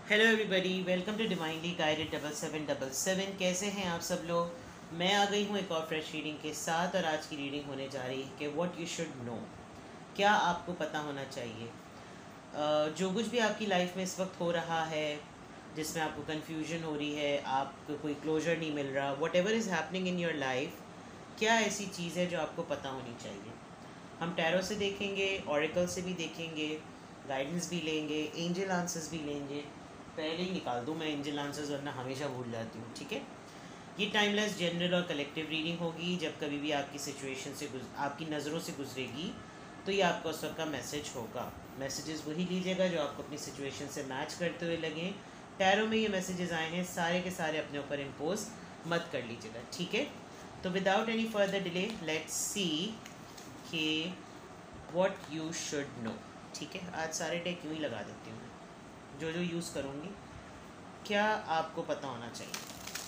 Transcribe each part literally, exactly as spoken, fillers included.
Hello everybody, welcome to divinely guided double seven double seven. कैसे हैं आप सब लोग। मैं आ गई हूँ एक और फ्रेश रीडिंग के साथ और आज की रीडिंग होने जा रही है कि व्हाट यू शुड नो, क्या आपको पता होना चाहिए। अ, जो कुछ भी आपकी लाइफ में इस वक्त हो रहा है, जिसमें आपको कन्फ्यूजन हो रही है, आपको कोई क्लोजर नहीं मिल रहा, whatever is happening in your life, क्या ऐसी चीज़ है जो आपको पता होनी चाहिए। हम टैरो से देखेंगे, ऑरिकल से भी देखेंगे, गाइडेंस भी लेंगे, एंजल आंसर्स भी लेंगे। पहले ही निकाल दूँ मैं एंजल आंसर्स, वरना हमेशा भूल जाती हूँ। ठीक है, ये टाइमलेस जनरल और कलेक्टिव रीडिंग होगी। जब कभी भी आपकी सिचुएशन से गुज आपकी नज़रों से गुजरेगी तो ये आपका उस वक्त का मैसेज होगा। मैसेजेस वही लीजिएगा जो आपको अपनी सिचुएशन से मैच करते हुए लगें। टैरो में ये मैसेजेस आए हैं, सारे के सारे अपने ऊपर इम्पोज मत कर लीजिएगा। ठीक है, तो without any further delay let's see कि व्हाट यू शुड नो। ठीक है, आज सारे डेक यूँ ही लगा देती हूँ, जो जो यूज़ करूँगी। क्या आपको पता होना चाहिए।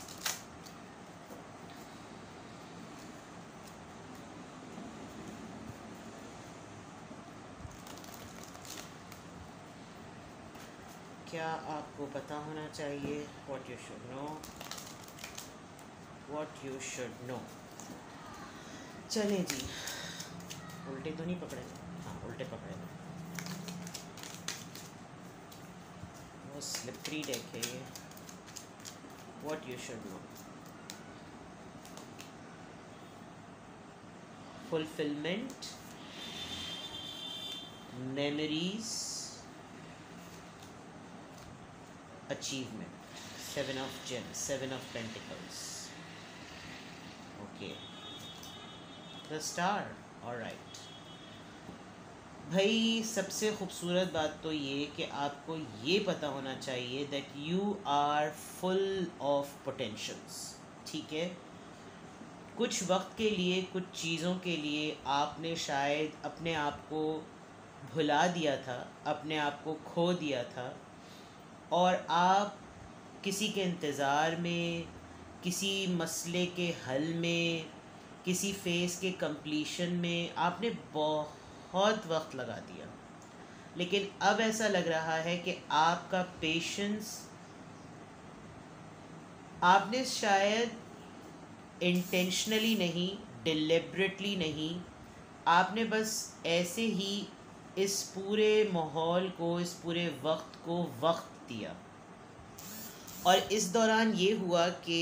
क्या आपको पता होना चाहिए। What you should know, what you should know. चलें जी, उल्टे तो नहीं पकड़े। हाँ, उल्टे पकड़े। वो स्लिपरी डेक है ये। What you should know, fulfilment, memories, achievement, seven of gems, seven of pentacles. Okay, the star. Alright भाई, सबसे ख़ूबसूरत बात तो ये कि आपको ये पता होना चाहिए that you are full of potentials. ठीक है, कुछ वक्त के लिए, कुछ चीज़ों के लिए आपने शायद अपने आप को भुला दिया था, अपने आप को खो दिया था, और आप किसी के इंतज़ार में, किसी मसले के हल में, किसी फ़ेज़ के कंप्लीशन में आपने बहुत वक्त लगा दिया। लेकिन अब ऐसा लग रहा है कि आपका पेशेंस, आपने शायद इंटेंशनली नहीं, डिलिबरेटली नहीं, आपने बस ऐसे ही इस पूरे माहौल को, इस पूरे वक्त को वक्त दिया। और इस दौरान ये हुआ कि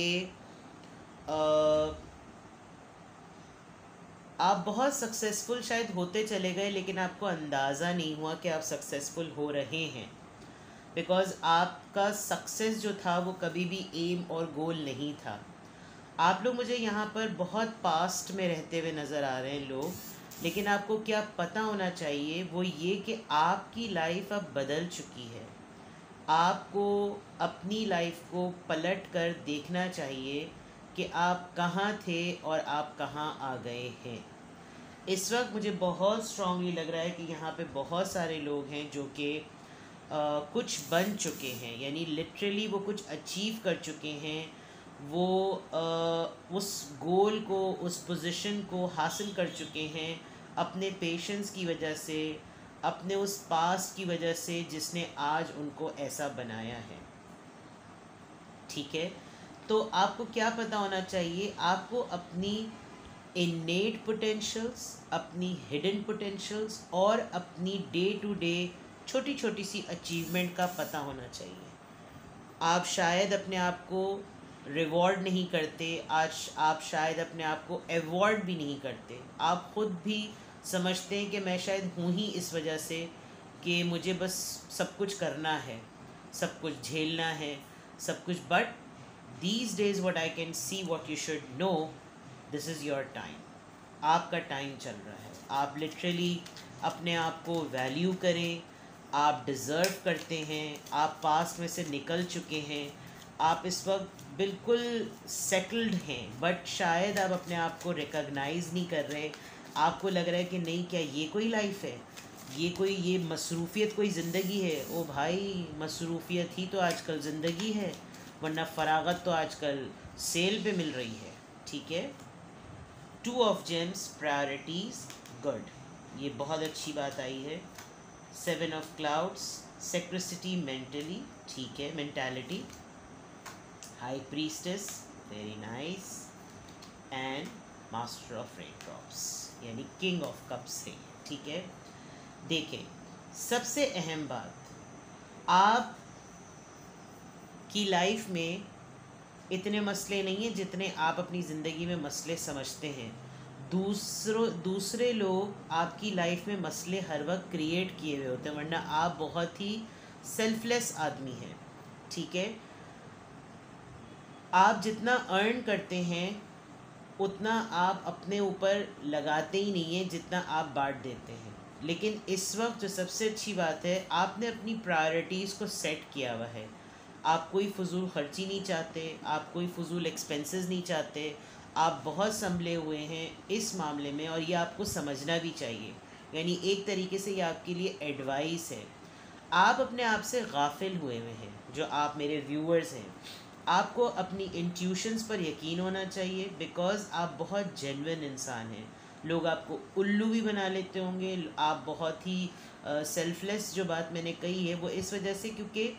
आप बहुत सक्सेसफुल शायद होते चले गए, लेकिन आपको अंदाज़ा नहीं हुआ कि आप सक्सेसफुल हो रहे हैं। बिकॉज़ आपका सक्सेस जो था वो कभी भी एम और गोल नहीं था। आप लोग मुझे यहाँ पर बहुत पास्ट में रहते हुए नज़र आ रहे हैं लोग, लेकिन आपको क्या पता होना चाहिए वो ये कि आपकी लाइफ अब बदल चुकी है। आपको अपनी लाइफ को पलट कर देखना चाहिए कि आप कहाँ थे और आप कहाँ आ गए हैं। इस वक्त मुझे बहुत स्ट्रांगली लग रहा है कि यहाँ पे बहुत सारे लोग हैं जो कि कुछ बन चुके हैं, यानी लिटरली वो कुछ अचीव कर चुके हैं। वो आ, उस गोल को, उस पोजीशन को हासिल कर चुके हैं अपने पेशेंस की वजह से, अपने उस पास्ट की वजह से जिसने आज उनको ऐसा बनाया है। ठीक है, तो आपको क्या पता होना चाहिए। आपको अपनी इन्नेट पोटेंशियल्स, अपनी हिडन पोटेंशियल्स और अपनी डे टू डे छोटी छोटी सी अचीवमेंट का पता होना चाहिए। आप शायद अपने आप को रिवॉर्ड नहीं करते, आज आप शायद अपने आप को अवॉर्ड भी नहीं करते। आप ख़ुद भी समझते हैं कि मैं शायद हूँ ही इस वजह से कि मुझे बस सब कुछ करना है, सब कुछ झेलना है, सब कुछ। But these days what I can see, what you should know, this is your time. आपका टाइम चल रहा है। आप लिटरली अपने आप को वैल्यू करें। आप डिज़र्व करते हैं। आप पास्ट में से निकल चुके हैं। आप इस वक्त बिल्कुल सेटल्ड हैं, बट शायद आप अपने आप को रिकॉग्नाइज़ नहीं कर रहे। आपको लग रहा है कि नहीं, क्या ये कोई लाइफ है, ये कोई ये मसरूफ़ियत कोई ज़िंदगी है। ओ भाई, मसरूफ़ियत ही तो आजकल ज़िंदगी है, वरना फ़रागत तो आजकल सेल पे मिल रही है। ठीक है, two of gems, priorities, good, ये बहुत अच्छी बात आई है। Seven of clouds, secrecy mentally, ठीक है, mentality. High priestess, very nice. And master of rain drops यानी किंग ऑफ कप्स है, ठीक है। देखें, सबसे अहम बात, आप की लाइफ में इतने मसले नहीं हैं जितने आप अपनी ज़िंदगी में मसले समझते हैं। दूसरों दूसरे लोग आपकी लाइफ में मसले हर वक्त क्रिएट किए हुए होते हैं, वरना आप बहुत ही सेल्फलेस आदमी हैं, ठीक है। आप जितना अर्न करते हैं उतना आप अपने ऊपर लगाते ही नहीं हैं जितना आप बांट देते हैं। लेकिन इस वक्त जो सबसे अच्छी बात है, आपने अपनी प्रायोरिटीज़ को सेट किया हुआ है। आप कोई फ़ुजूल खर्ची नहीं चाहते, आप कोई फ़ुजूल एक्सपेंसेस नहीं चाहते, आप बहुत संभले हुए हैं इस मामले में, और ये आपको समझना भी चाहिए। यानी एक तरीके से ये आपके लिए एडवाइस है। आप अपने आप से गाफिल हुए हुए हैं, जो आप मेरे व्यूअर्स हैं। आपको अपनी इंट्यूशंस पर यकीन होना चाहिए, बिकॉज़ आप बहुत जेन्युइन इंसान हैं। लोग आपको उल्लू भी बना लेते होंगे। आप बहुत ही सेल्फलेस, जो बात मैंने कही है वो इस वजह से क्योंकि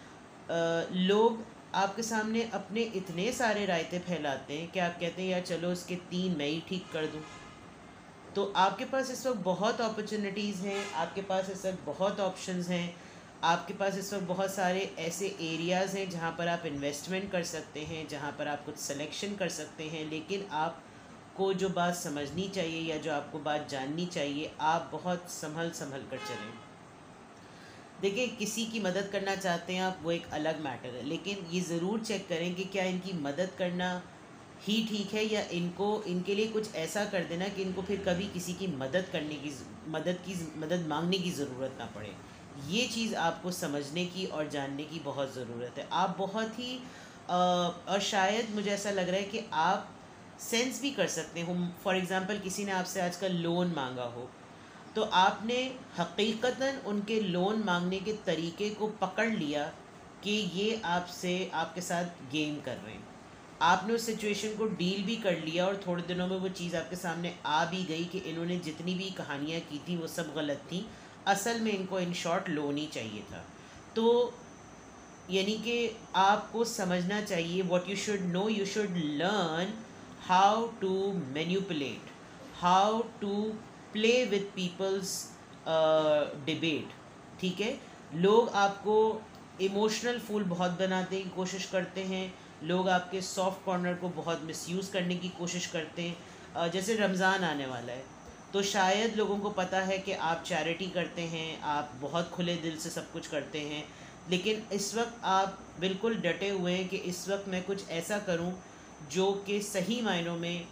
लोग आपके सामने अपने इतने सारे रायते फैलाते हैं कि आप कहते हैं यार चलो इसके तीन मैं ही ठीक कर दूं। तो आपके पास इस वक्त बहुत अपॉर्चुनिटीज़ हैं, आपके पास इस वक्त बहुत ऑप्शंस हैं, आपके पास इस वक्त बहुत सारे ऐसे एरियाज़ हैं जहाँ पर आप इन्वेस्टमेंट कर सकते हैं, जहाँ पर आप कुछ सिलेक्शन कर सकते हैं। लेकिन आपको जो बात समझनी चाहिए या जो आपको बात जाननी चाहिए, आप बहुत संभल संभल कर चलें। देखिए, किसी की मदद करना चाहते हैं आप, वो एक अलग मैटर है, लेकिन ये ज़रूर चेक करें कि क्या इनकी मदद करना ही ठीक है, या इनको इनके लिए कुछ ऐसा कर देना कि इनको फिर कभी किसी की मदद करने की मदद की मदद मांगने की ज़रूरत ना पड़े। ये चीज़ आपको समझने की और जानने की बहुत ज़रूरत है। आप बहुत ही आ, और शायद मुझे ऐसा लग रहा है कि आप सेंस भी कर सकते हो। फॉर एग्ज़ाम्पल, किसी ने आपसे आजकल लोन मांगा हो, तो आपने हकीकतन उनके लोन मांगने के तरीके को पकड़ लिया कि ये आपसे आपके साथ गेम कर रहे हैं। आपने उस सिचुएशन को डील भी कर लिया और थोड़े दिनों में वो चीज़ आपके सामने आ भी गई कि इन्होंने जितनी भी कहानियाँ की थी वो सब गलत थी, असल में इनको इन शॉर्ट लोन ही चाहिए था। तो यानी कि आपको समझना चाहिए, what you should know, you should learn how to manipulate, how to play with peoples debate, ठीक है। लोग आपको इमोशनल फूल बहुत बनाने की कोशिश करते हैं, लोग आपके सॉफ्ट कॉर्नर को बहुत मिसयूज़ करने की कोशिश करते हैं। uh, जैसे रमज़ान आने वाला है, तो शायद लोगों को पता है कि आप चैरिटी करते हैं, आप बहुत खुले दिल से सब कुछ करते हैं, लेकिन इस वक्त आप बिल्कुल डटे हुए हैं कि इस वक्त मैं कुछ ऐसा करूं जो कि सही मायनों में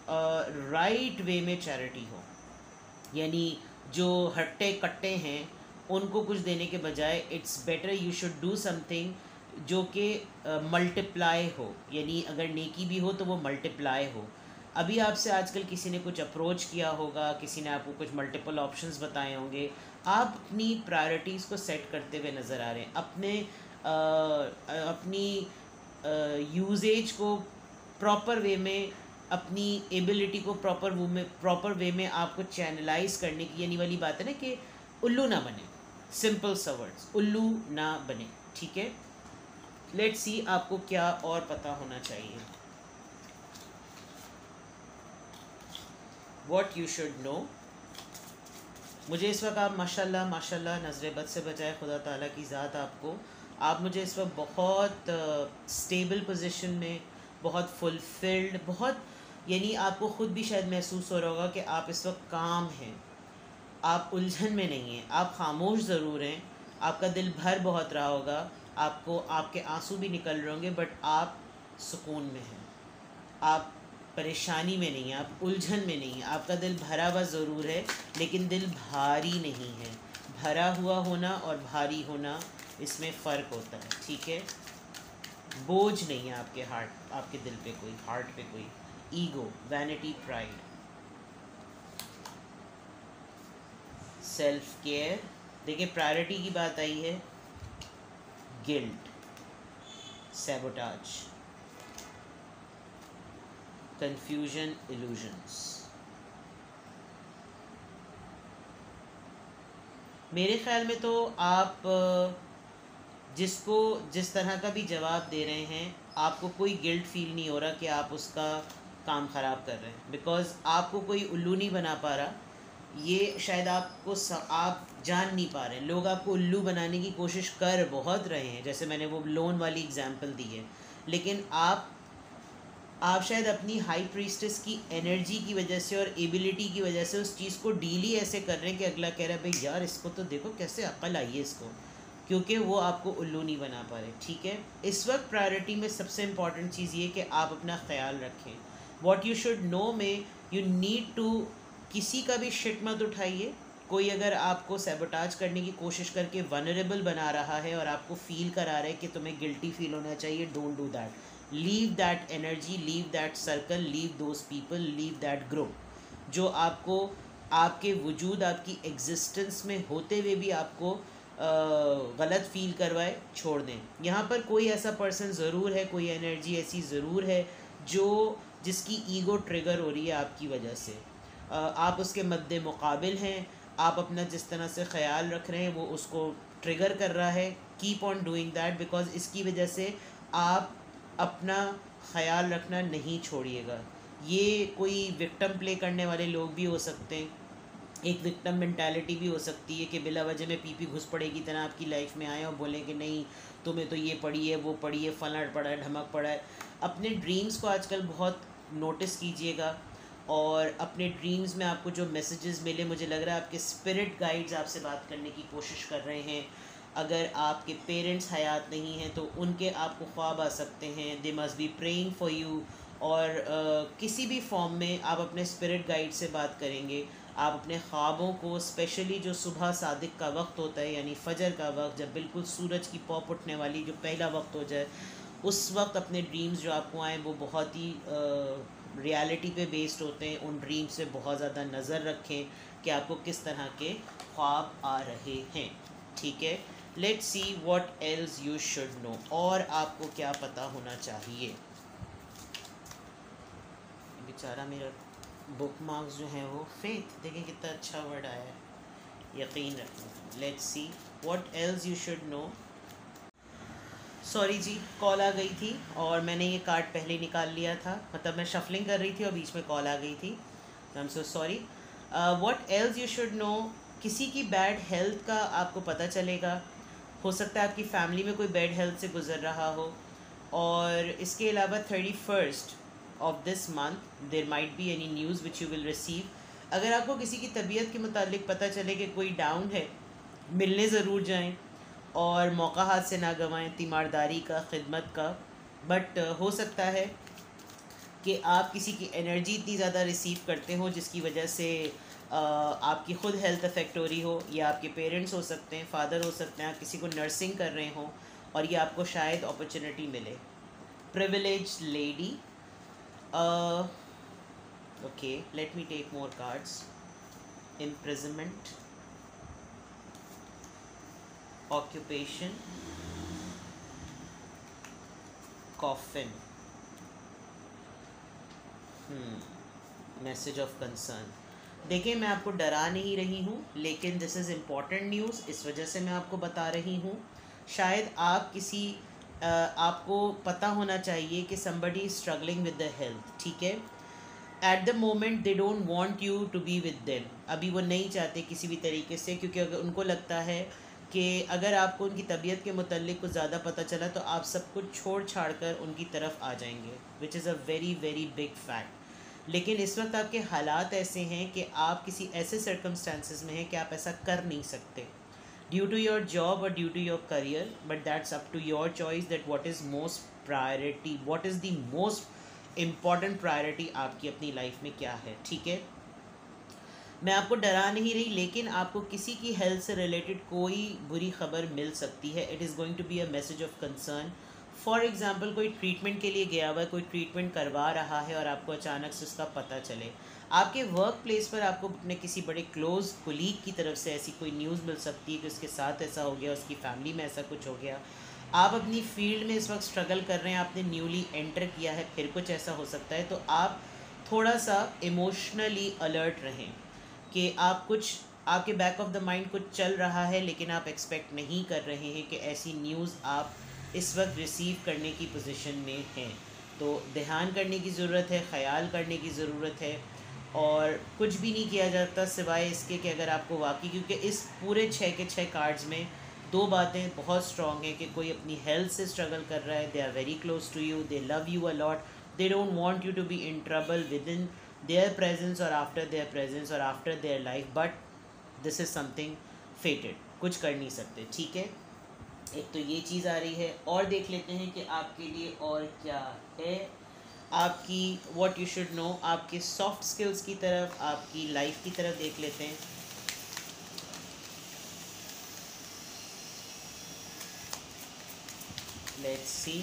राइट वे में चैरिटी हो। यानी जो हट्टे कट्टे हैं उनको कुछ देने के बजाय it's better you should do something जो कि मल्टीप्लाई हो, यानी अगर नेकी भी हो तो वो मल्टीप्लाई हो। अभी आपसे आजकल किसी ने कुछ अप्रोच किया होगा, किसी ने आपको कुछ मल्टीपल ऑप्शंस बताए होंगे, आप अपनी प्रायोरिटीज़ को सेट करते हुए नज़र आ रहे हैं। अपने आ, अपनी यूजेज को प्रॉपर वे में, अपनी एबिलिटी को प्रॉपर वो में प्रॉपर वे में आपको चैनलाइज करने की, यानी वाली बात है ना कि उल्लू ना बने। सिंपल सा वर्ड्स, उल्लू ना बने, ठीक है। लेट्स सी आपको क्या और पता होना चाहिए। What you should know. मुझे इस वक्त आप माशाल्लाह माशाल्लाह नज़र बद से बचाए खुदा ताला की ज़ात आपको। आप मुझे इस वक्त बहुत स्टेबल पोजीशन में, बहुत फुलफिल्ड, बहुत, यानी आपको ख़ुद भी शायद महसूस हो रहा होगा कि आप इस वक्त काम हैं, आप उलझन में नहीं हैं। आप खामोश ज़रूर हैं, आपका दिल भर बहुत रहा होगा, आपको आपके आंसू भी निकल रहे होंगे, बट आप सुकून में हैं, आप परेशानी में नहीं है, आप उलझन में नहीं है। आपका दिल भरा हुआ ज़रूर है, लेकिन दिल भारी नहीं है। भरा हुआ होना और भारी होना, इसमें फ़र्क होता है, ठीक है। बोझ नहीं है आपके हार्ट आपके दिल पे कोई, हार्ट पे कोई ego, vanity, pride. Self care. देखिए, प्रायोरिटी की बात आई है, गिल्ट, सैबोटाज, confusion, illusions। मेरे ख्याल में तो आप अ, जिसको जिस तरह का भी जवाब दे रहे हैं, आपको कोई गिल्ट फील नहीं हो रहा कि आप उसका काम ख़राब कर रहे हैं, बिकॉज़ आपको कोई उल्लू नहीं बना पा रहा। ये शायद आपको स, आप जान नहीं पा रहे हैं। लोग आपको उल्लू बनाने की कोशिश कर बहुत रहे हैं, जैसे मैंने वो लोन वाली एग्जांपल दी है, लेकिन आप आप शायद अपनी हाई प्रीस्टेस की एनर्जी की वजह से और एबिलिटी की वजह से उस चीज़ को डील ही ऐसे कर रहे हैं कि अगला कह रहा है भाई यार इसको तो देखो कैसे अक्ल आई है इसको, क्योंकि वो आपको उल्लू नहीं बना पा रहे। ठीक है, इस वक्त प्रायोरिटी में सबसे इम्पॉर्टेंट चीज़ ये कि आप अपना ख्याल रखें। वॉट यू शुड नो में यू नीड टू, किसी का भी शिट मत उठाइए। कोई अगर आपको सैबोटाज करने की कोशिश करके वनरेबल बना रहा है और आपको फील करा रहा है कि तुम्हें गिल्टी फील होना चाहिए, don't do that. Leave that energy, leave that circle, leave those people, leave that group जो आपको आपके वजूद, आपकी एग्जिस्टेंस में होते हुए भी आपको गलत फील करवाए, छोड़ दें। यहाँ पर कोई ऐसा पर्सन ज़रूर है, कोई एनर्जी ऐसी ज़रूर है जो जिसकी ईगो ट्रिगर हो रही है आपकी वजह से। uh, आप उसके मद्दे मुकाबिल हैं, आप अपना जिस तरह से ख्याल रख रहे हैं वो उसको ट्रिगर कर रहा है। Keep on doing that, because इसकी वजह से आप अपना ख्याल रखना नहीं छोड़िएगा। ये कोई विक्टिम प्ले करने वाले लोग भी हो सकते हैं, एक विक्टिम मेंटालिटी भी हो सकती है कि बिला वजह में पीपी घुस पड़े की तरह आपकी लाइफ में आए और बोलें कि नहीं तुम्हें तो ये पड़ी है, वो पड़ी है, फला पड़ा है, ढमक पड़ा है। अपने ड्रीम्स को आजकल बहुत नोटिस कीजिएगा, और अपने ड्रीम्स में आपको जो मैसेजेस मिले, मुझे लग रहा है आपके स्पिरिट गाइड्स आपसे बात करने की कोशिश कर रहे हैं। अगर आपके पेरेंट्स हयात नहीं हैं तो उनके आपको ख्वाब आ सकते हैं, they must be praying for you. और uh, किसी भी फॉर्म में आप अपने स्पिरिट गाइड से बात करेंगे, आप अपने ख्वाबों को, स्पेशली जो सुबह सादिक का वक्त होता है यानी फ़जर का वक्त, जब बिल्कुल सूरज की पॉप उठने वाली जो पहला वक्त हो जाए, उस वक्त अपने ड्रीम्स जो आपको आएँ वो बहुत ही रियलिटी पे बेस्ड होते हैं। उन ड्रीम्स से बहुत ज़्यादा नज़र रखें कि आपको किस तरह के ख्वाब आ रहे हैं। ठीक है, let's see what else you should know, और आपको क्या पता होना चाहिए। बेचारा मेरा बुक मार्क्स जो हैं वो फेथ, देखें कितना अच्छा वर्ड आया है, यकीन रखें। Let's see what else you should know. Sorry जी, कॉल आ गई थी और मैंने ये कार्ड पहले निकाल लिया था, मतलब मैं शफलिंग कर रही थी और बीच में कॉल आ गई थी, I am so sorry. What else you should know, किसी की बैड हेल्थ का आपको पता चलेगा। हो सकता है आपकी फैमिली में कोई बैड हेल्थ से गुजर रहा हो। और इसके अलावा thirty first of this month there might be any news which you will receive. अगर आपको किसी की तबीयत के मुतालिक पता चले कि कोई डाउन है, मिलने ज़रूर जाएं और मौका हाथ से ना गंवाएं, तीमारदारी का, खिदमत का। बट हो सकता है कि आप किसी की एनर्जी इतनी ज़्यादा रिसीव करते हो जिसकी वजह से आ, आपकी ख़ुद हेल्थ अफेक्ट हो रही हो, या आपके पेरेंट्स हो सकते हैं, फादर हो सकते हैं, आप किसी को नर्सिंग कर रहे हो और ये आपको शायद अपॉर्चुनिटी मिले। Privilege lady, okay let me take more cards. Imprisonment, occupation, coffin, message of concern. देखिए, मैं आपको डरा नहीं रही हूँ, लेकिन दिस इज़ इम्पॉर्टेंट न्यूज़, इस वजह से मैं आपको बता रही हूँ। शायद आप किसी आ, आपको पता होना चाहिए कि somebody is struggling with the health, ठीक है। At the moment they don't want you to be with them, अभी वो नहीं चाहते किसी भी तरीके से, क्योंकि अगर उनको लगता है कि अगर आपको उनकी तबीयत के मुतालिक कुछ ज़्यादा पता चला तो आप सब कुछ छोड़ छाड़ कर उनकी तरफ आ जाएंगे, which is a very very big fact. लेकिन इस वक्त आपके हालात ऐसे हैं कि आप किसी ऐसे सर्कमस्टांसिस में हैं कि आप ऐसा कर नहीं सकते, ड्यू टू योर जॉब और due to your career. But that's up to your choice that what is most priority, what is the most important priority आपकी अपनी लाइफ में क्या है। ठीक है, मैं आपको डरा नहीं रही, लेकिन आपको किसी की हेल्थ से रिलेटेड कोई बुरी खबर मिल सकती है। It is going to be a message of concern. For example, कोई ट्रीटमेंट के लिए गया हुआ है, कोई ट्रीटमेंट करवा रहा है और आपको अचानक से उसका पता चले। आपके वर्क प्लेस पर आपको अपने किसी बड़े क्लोज़ कोलीग की तरफ से ऐसी कोई न्यूज़ मिल सकती है कि उसके साथ ऐसा हो गया, उसकी फैमिली में ऐसा कुछ हो गया। आप अपनी फील्ड में इस वक्त स्ट्रगल कर रहे हैं, आपने न्यूली एंटर किया है, फिर कुछ ऐसा हो सकता है, तो आप थोड़ा सा इमोशनली अलर्ट रहें कि आप कुछ आपके बैक ऑफ द माइंड कुछ चल रहा है, लेकिन आप एक्सपेक्ट नहीं कर रहे हैं कि ऐसी न्यूज़ आप इस वक्त रिसीव करने की पोजीशन में हैं। तो ध्यान करने की ज़रूरत है, ख्याल करने की ज़रूरत है, और कुछ भी नहीं किया जाता सिवाय इसके कि अगर आपको वाकई, क्योंकि इस पूरे छः के छः कार्ड्स में दो बातें बहुत स्ट्रॉन्ग हैं कि कोई अपनी हेल्थ से स्ट्रगल कर रहा है, they are very close to you, they love you a lot, they don't want you to be in trouble with in their presence और आफ्टर देयर प्रेजेंस और after their life, but this is something fated, कुछ कर नहीं सकते। ठीक है, एक तो ये चीज़ आ रही है। और देख लेते हैं कि आपके लिए और क्या है। आपकी व्हाट यू शुड नो, आपके सॉफ्ट स्किल्स की तरफ, आपकी लाइफ की तरफ देख लेते हैं। Let's see.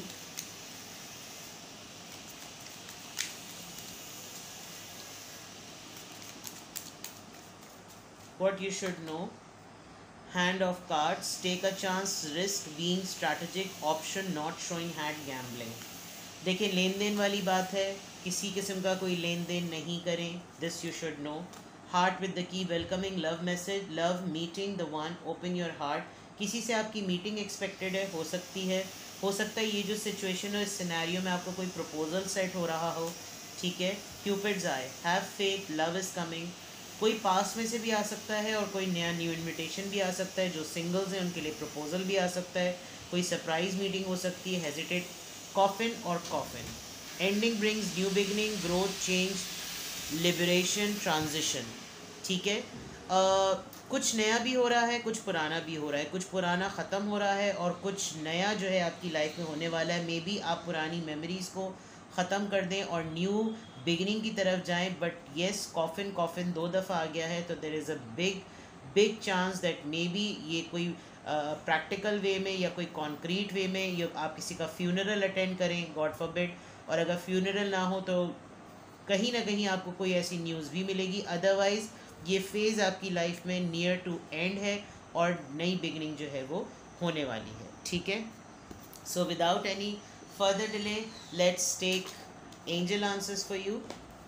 What you should know, hand of cards, take a chance, risk, being strategic, option not showing, hand gambling. देखिए, लेन देन वाली बात है, किसी किस्म का कोई लेन देन नहीं करें, this you should know. Heart with the key, welcoming, love message, love, meeting the one, open your heart. किसी से आपकी मीटिंग एक्सपेक्टेड है, हो सकती है हो सकता है ये जो सिचुएशन हो, इस सिनेरियो में आपको कोई प्रपोजल सेट हो रहा हो। ठीक है, क्यूपिड्स आए, have faith, love is coming. कोई पास में से भी आ सकता है और कोई नया न्यू इनविटेशन भी आ सकता है। जो सिंगल्स हैं उनके लिए प्रपोजल भी आ सकता है, कोई सरप्राइज़ मीटिंग हो सकती है। हेजिटेट, कॉफिन और coffin, ending brings new beginning, growth, change, liberation, transition. ठीक है, uh, कुछ नया भी हो रहा है, कुछ पुराना भी हो रहा है, कुछ पुराना ख़त्म हो रहा है और कुछ नया जो है आपकी लाइफ में होने वाला है। मे बी आप पुरानी मेमोरीज़ को ख़त्म कर दें और न्यू बिगनिंग की तरफ जाएं, बट येस, कॉफिन कॉफिन दो दफ़ा आ गया है, तो there is a big big chance that maybe ये कोई प्रैक्टिकल uh, वे में या कोई कॉन्क्रीट वे में, या आप किसी का फ्यूनरल अटेंड करें, गॉड फॉरबिड, और अगर फ्यूनरल ना हो तो कहीं ना कहीं आपको कोई ऐसी न्यूज़ भी मिलेगी। अदरवाइज़ ये फेज़ आपकी लाइफ में नियर टू एंड है और नई बिगनिंग जो है वो होने वाली है। ठीक है, so without any further delay, let's take angel answers for you.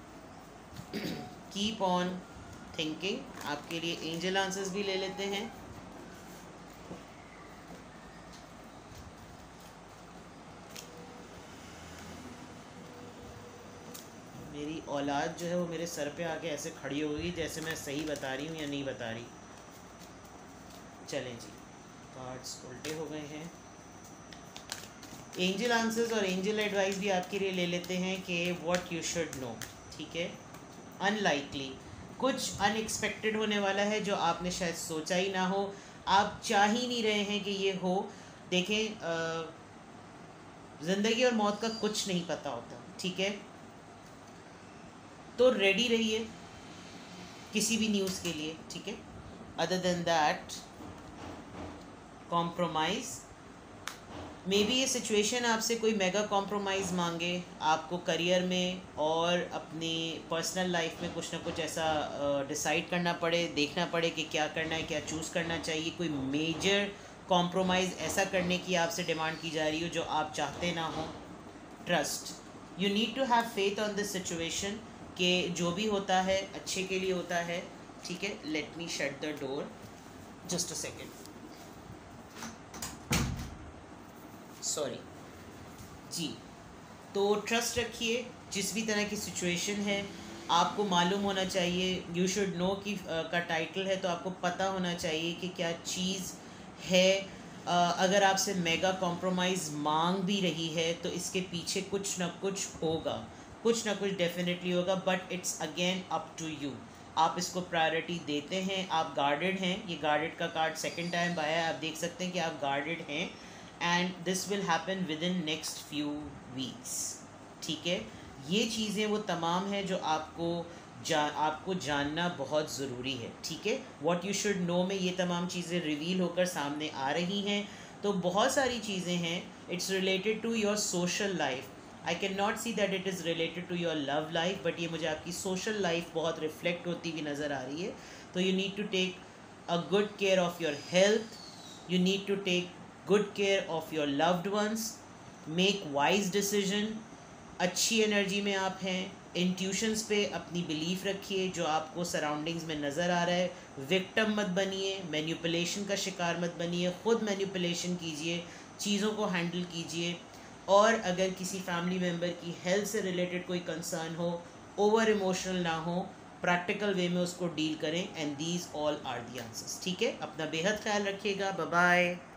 Keep on thinking, आपके लिए एंजल आंसर्स भी ले लेते हैं। मेरी औलाद जो है वो मेरे सर पे आके ऐसे खड़ी हो गई जैसे मैं सही बता रही हूँ या नहीं बता रही। चलें जी, कार्ड्स उल्टे हो गए हैं। एंजल आंसर्स और एंजल एडवाइस भी आपके लिए ले लेते हैं कि व्हाट यू शुड नो। ठीक है, अनलाइकली, कुछ अनएक्सपेक्टेड होने वाला है जो आपने शायद सोचा ही ना हो, आप चाह ही नहीं रहे हैं कि ये हो। देखें, ज़िंदगी और मौत का कुछ नहीं पता होता। ठीक है, तो रेडी रहिए किसी भी न्यूज़ के लिए। ठीक है, other than that, compromise, maybe ये सिचुएशन आपसे कोई मेगा कॉम्प्रोमाइज़ मांगे, आपको करियर में और अपनी पर्सनल लाइफ में कुछ ना कुछ ऐसा डिसाइड uh, करना पड़े, देखना पड़े कि क्या करना है, क्या चूज़ करना चाहिए। कोई मेजर कॉम्प्रोमाइज़ ऐसा करने की आपसे डिमांड की जा रही हो जो आप चाहते ना हो। Trust, you need to have faith on this situation कि जो भी होता है अच्छे के लिए होता है। ठीक है, let me shut the door, just a second, sorry जी। तो ट्रस्ट रखिए, जिस भी तरह की सिचुएशन है आपको मालूम होना चाहिए, यू शुड नो की uh, का टाइटल है तो आपको पता होना चाहिए कि क्या चीज़ है। uh, अगर आपसे मेगा कॉम्प्रोमाइज़ मांग भी रही है तो इसके पीछे कुछ ना कुछ होगा, कुछ ना कुछ डेफिनेटली होगा, but it's again up to you. आप इसको प्रायोरिटी देते हैं, आप गार्डेड हैं। ये गार्डेड का कार्ड सेकंड टाइम आया है, आप देख सकते हैं कि आप गार्डेड हैं, and this will happen with in next few weeks. ठीक है, ये चीज़ें वो तमाम हैं जो आपको जा आपको जानना बहुत ज़रूरी है। ठीक है, व्हाट यू शुड नो में ये तमाम चीज़ें रिवील होकर सामने आ रही हैं। तो बहुत सारी चीज़ें हैं, it's related to your social life. I can not see that it is related to your love life, but ये मुझे आपकी सोशल लाइफ बहुत रिफ्लेक्ट होती हुई नज़र आ रही है। तो you need to take a good care of your health, you need to take good care of your loved ones, make wise decision. अच्छी एनर्जी में आप हैं, इंट्यूशंस पे अपनी बिलीफ रखिए जो आपको सराउंडिंग्स में नज़र आ रहा है। विक्टिम मत बनिए, मैनिपुलेशन का शिकार मत बनिए, ख़ुद मैनिपुलेशन कीजिए, चीज़ों को हैंडल कीजिए। और अगर किसी फैमिली मेम्बर की हेल्थ से रिलेटेड कोई कंसर्न हो, ओवर इमोशनल ना हो, प्रैक्टिकल वे में उसको डील करें। And these all are the answers. ठीक है, अपना बेहद ख्याल रखिएगा। Bye bye.